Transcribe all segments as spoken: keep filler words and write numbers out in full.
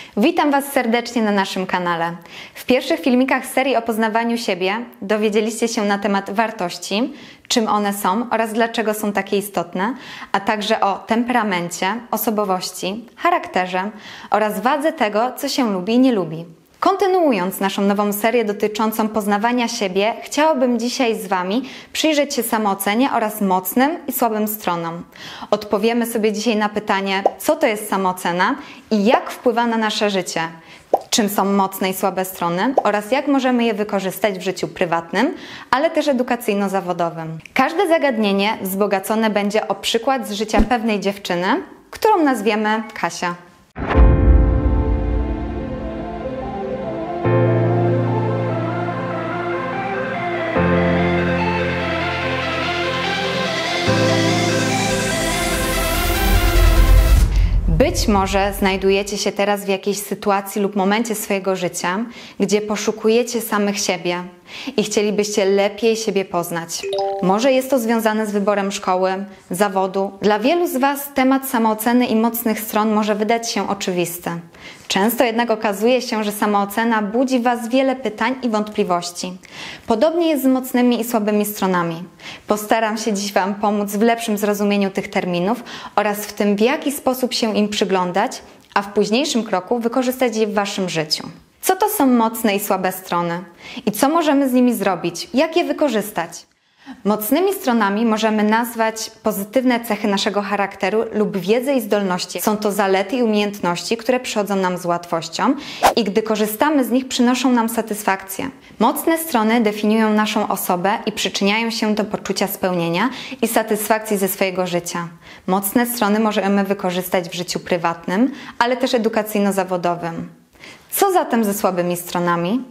Witam Was serdecznie na naszym kanale. W pierwszych filmikach serii o poznawaniu siebie dowiedzieliście się na temat wartości, czym one są oraz dlaczego są takie istotne, a także o temperamencie, osobowości, charakterze oraz wadze tego, co się lubi i nie lubi. Kontynuując naszą nową serię dotyczącą poznawania siebie, chciałabym dzisiaj z Wami przyjrzeć się samoocenie oraz mocnym i słabym stronom. Odpowiemy sobie dzisiaj na pytanie, co to jest samoocena i jak wpływa na nasze życie, czym są mocne i słabe strony oraz jak możemy je wykorzystać w życiu prywatnym, ale też edukacyjno-zawodowym. Każde zagadnienie wzbogacone będzie o przykład z życia pewnej dziewczyny, którą nazwiemy Kasia. Być może znajdujecie się teraz w jakiejś sytuacji lub momencie swojego życia, gdzie poszukujecie samych siebie i chcielibyście lepiej siebie poznać. Może jest to związane z wyborem szkoły, zawodu. Dla wielu z Was temat samooceny i mocnych stron może wydać się oczywisty. Często jednak okazuje się, że samoocena budzi w Was wiele pytań i wątpliwości. Podobnie jest z mocnymi i słabymi stronami. Postaram się dziś Wam pomóc w lepszym zrozumieniu tych terminów oraz w tym, w jaki sposób się im przyglądać, a w późniejszym kroku wykorzystać je w Waszym życiu. Co to są mocne i słabe strony? I co możemy z nimi zrobić? Jak je wykorzystać? Mocnymi stronami możemy nazwać pozytywne cechy naszego charakteru lub wiedzę i zdolności. Są to zalety i umiejętności, które przychodzą nam z łatwością i gdy korzystamy z nich, przynoszą nam satysfakcję. Mocne strony definiują naszą osobę i przyczyniają się do poczucia spełnienia i satysfakcji ze swojego życia. Mocne strony możemy wykorzystać w życiu prywatnym, ale też edukacyjno-zawodowym. Co zatem ze słabymi stronami?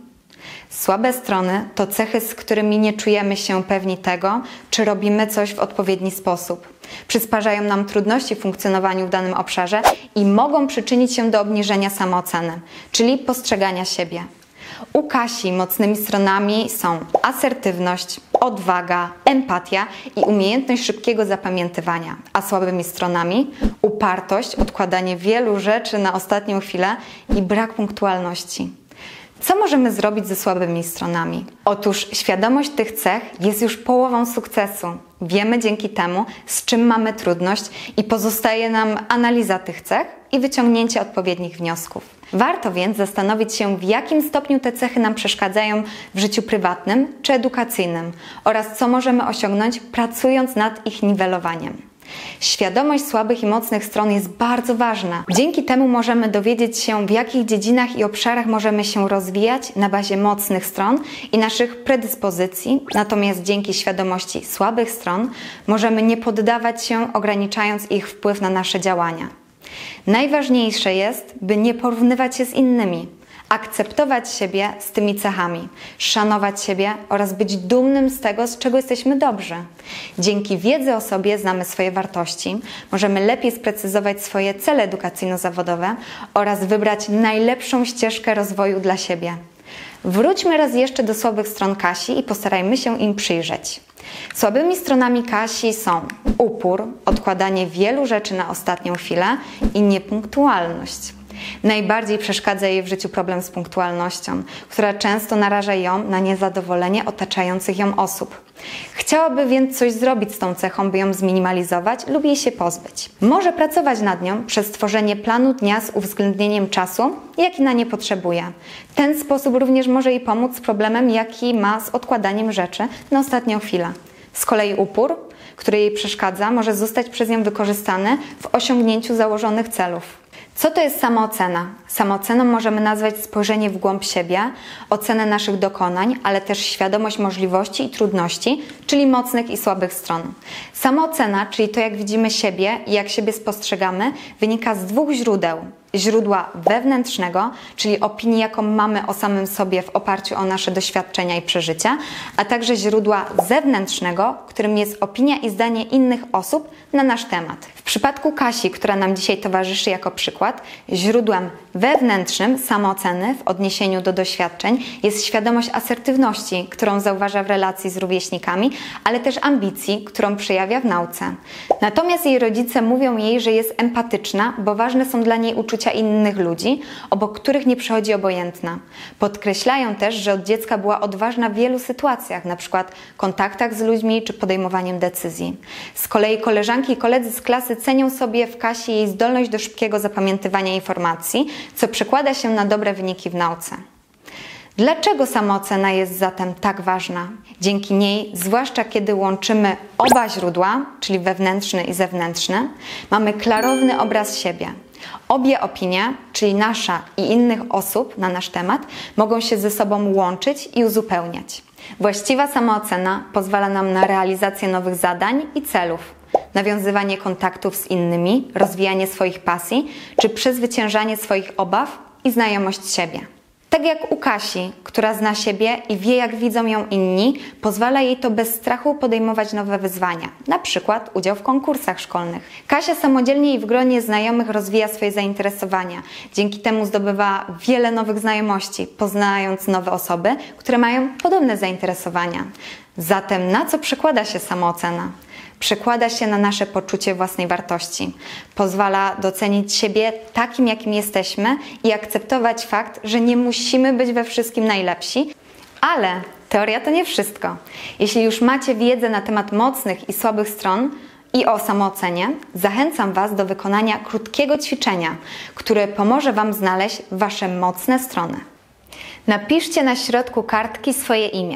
Słabe strony to cechy, z którymi nie czujemy się pewni tego, czy robimy coś w odpowiedni sposób. Przysparzają nam trudności w funkcjonowaniu w danym obszarze i mogą przyczynić się do obniżenia samooceny, czyli postrzegania siebie. U Kasi mocnymi stronami są asertywność, odwaga, empatia i umiejętność szybkiego zapamiętywania, a słabymi stronami upartość, odkładanie wielu rzeczy na ostatnią chwilę i brak punktualności. Co możemy zrobić ze słabymi stronami? Otóż świadomość tych cech jest już połową sukcesu. Wiemy dzięki temu, z czym mamy trudność i pozostaje nam analiza tych cech i wyciągnięcie odpowiednich wniosków. Warto więc zastanowić się, w jakim stopniu te cechy nam przeszkadzają w życiu prywatnym czy edukacyjnym oraz co możemy osiągnąć, pracując nad ich niwelowaniem. Świadomość słabych i mocnych stron jest bardzo ważna. Dzięki temu możemy dowiedzieć się, w jakich dziedzinach i obszarach możemy się rozwijać na bazie mocnych stron i naszych predyspozycji, natomiast dzięki świadomości słabych stron możemy nie poddawać się, ograniczając ich wpływ na nasze działania. Najważniejsze jest, by nie porównywać się z innymi, akceptować siebie z tymi cechami, szanować siebie oraz być dumnym z tego, z czego jesteśmy dobrzy. Dzięki wiedzy o sobie znamy swoje wartości, możemy lepiej sprecyzować swoje cele edukacyjno-zawodowe oraz wybrać najlepszą ścieżkę rozwoju dla siebie. Wróćmy raz jeszcze do słabych stron Kasi i postarajmy się im przyjrzeć. Słabymi stronami Kasi są upór, odkładanie wielu rzeczy na ostatnią chwilę i niepunktualność. Najbardziej przeszkadza jej w życiu problem z punktualnością, która często naraża ją na niezadowolenie otaczających ją osób. Chciałaby więc coś zrobić z tą cechą, by ją zminimalizować lub jej się pozbyć. Może pracować nad nią przez stworzenie planu dnia z uwzględnieniem czasu, jaki na nie potrzebuje. Ten sposób również może jej pomóc z problemem, jaki ma z odkładaniem rzeczy na ostatnią chwilę. Z kolei upór, który jej przeszkadza, może zostać przez nią wykorzystany w osiągnięciu założonych celów. Co to jest samoocena? Samooceną możemy nazwać spojrzenie w głąb siebie, ocenę naszych dokonań, ale też świadomość możliwości i trudności, czyli mocnych i słabych stron. Samoocena, czyli to, jak widzimy siebie i jak siebie spostrzegamy, wynika z dwóch źródeł. Źródła wewnętrznego, czyli opinii, jaką mamy o samym sobie w oparciu o nasze doświadczenia i przeżycia, a także źródła zewnętrznego, którym jest opinia i zdanie innych osób na nasz temat. W przypadku Kasi, która nam dzisiaj towarzyszy jako przykład, źródłem wewnętrznym samooceny w odniesieniu do doświadczeń jest świadomość asertywności, którą zauważa w relacji z rówieśnikami, ale też ambicji, którą przejawia w nauce. Natomiast jej rodzice mówią jej, że jest empatyczna, bo ważne są dla niej uczucia innych ludzi, obok których nie przychodzi obojętna. Podkreślają też, że od dziecka była odważna w wielu sytuacjach, np. kontaktach z ludźmi czy podejmowaniem decyzji. Z kolei koleżanki i koledzy z klasy cenią sobie w Kasi jej zdolność do szybkiego zapamiętywania informacji, co przekłada się na dobre wyniki w nauce. Dlaczego samoocena jest zatem tak ważna? Dzięki niej, zwłaszcza kiedy łączymy oba źródła, czyli wewnętrzny i zewnętrzny, mamy klarowny obraz siebie. Obie opinie, czyli nasza i innych osób na nasz temat, mogą się ze sobą łączyć i uzupełniać. Właściwa samoocena pozwala nam na realizację nowych zadań i celów, nawiązywanie kontaktów z innymi, rozwijanie swoich pasji czy przezwyciężanie swoich obaw i znajomość siebie. Tak jak u Kasi, która zna siebie i wie, jak widzą ją inni, pozwala jej to bez strachu podejmować nowe wyzwania, na przykład udział w konkursach szkolnych. Kasia samodzielnie i w gronie znajomych rozwija swoje zainteresowania. Dzięki temu zdobywa wiele nowych znajomości, poznając nowe osoby, które mają podobne zainteresowania. Zatem na co przekłada się samoocena? Przekłada się na nasze poczucie własnej wartości. Pozwala docenić siebie takim, jakim jesteśmy i akceptować fakt, że nie musimy być we wszystkim najlepsi, ale teoria to nie wszystko. Jeśli już macie wiedzę na temat mocnych i słabych stron i o samoocenie, zachęcam Was do wykonania krótkiego ćwiczenia, które pomoże Wam znaleźć Wasze mocne strony. Napiszcie na środku kartki swoje imię.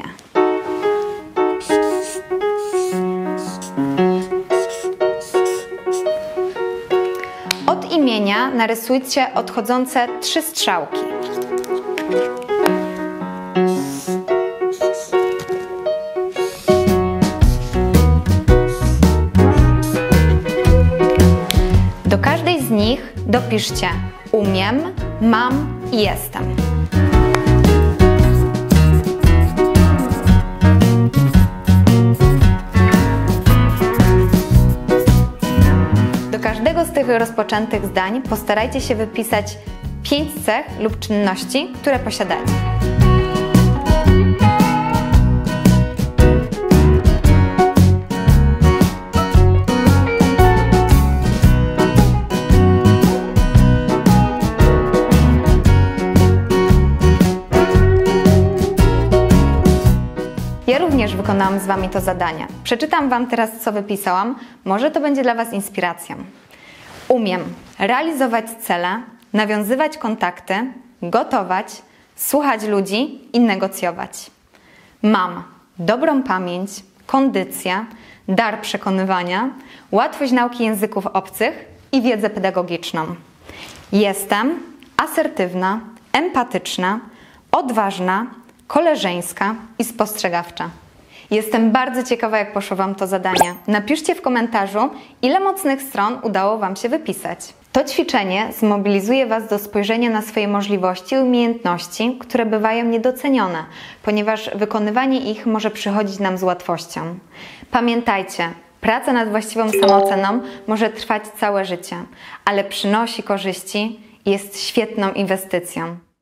Od imienia narysujcie odchodzące trzy strzałki. Do każdej z nich dopiszcie umiem, mam i jestem. Do każdego z tych rozpoczętych zdań postarajcie się wypisać pięć cech lub czynności, które posiadacie. Ja również wykonałam z Wami to zadanie. Przeczytam Wam teraz, co wypisałam. Może to będzie dla Was inspiracją. Umiem realizować cele, nawiązywać kontakty, gotować, słuchać ludzi i negocjować. Mam dobrą pamięć, kondycję, dar przekonywania, łatwość nauki języków obcych i wiedzę pedagogiczną. Jestem asertywna, empatyczna, odważna, koleżeńska i spostrzegawcza. Jestem bardzo ciekawa, jak poszło Wam to zadanie. Napiszcie w komentarzu, ile mocnych stron udało Wam się wypisać. To ćwiczenie zmobilizuje Was do spojrzenia na swoje możliwości i umiejętności, które bywają niedocenione, ponieważ wykonywanie ich może przychodzić nam z łatwością. Pamiętajcie, praca nad właściwą samooceną może trwać całe życie, ale przynosi korzyści i jest świetną inwestycją.